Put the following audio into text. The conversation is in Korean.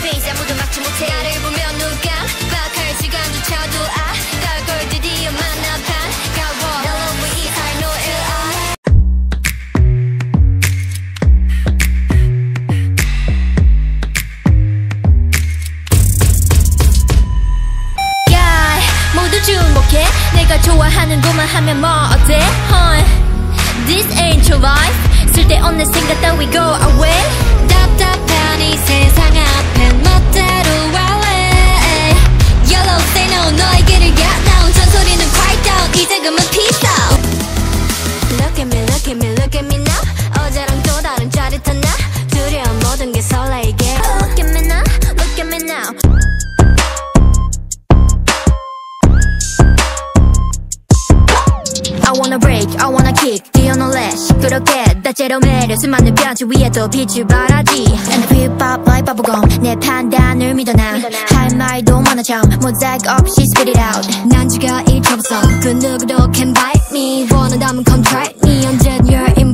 face 아무도 막지 못해 나를 보면 눈 깜빡할 시간조차도 아까울 걸 드디어 만나 반가워 날 love with it I know it 모두 주목해 내가 좋아하는 것만 하면 뭐 어때 This ain't your life 쓸데없는 생각 따위 go away 답답한 이 세상 앞엔 멋대로 wallet Yellow say no 너에게를 get down 잔소리는 quiet down 이제 그만 peace out Look at me look at me look at me now 어제랑 또 다른 짜릿한 나 두려운 모든 게 설레게 Look at me now look at me now I wanna break, I wanna kick, 뛰어놀래 시끄럽게 다채로 매력 수많은 변치 위에도 빛을 발하지 And kpop like bubblegum 내 판단을 믿어 난 할 말도 많아 참 모자이크 없이 spit it out 난 지가 잊혀봤어 그 누구도 can bite me 원한다면 come try me 언젠 you're in